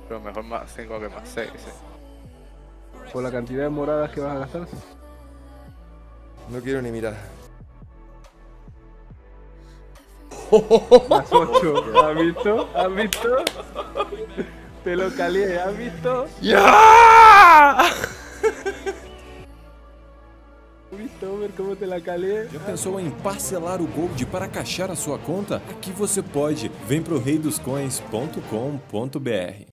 pero mejor más 5 que más 6, sí. Por la cantidad de moradas que vas a gastar. No quiero ni mirar. Más 8. ¿Has visto? ¿Has visto? Te lo calié, ¿has visto? ¡Ya! ¿Has visto, Homer, cómo te la calié? Já pensou em parcelar o Gold para caixar a sua conta? Aqui você pode. Vem pro reidoscoins.com.br.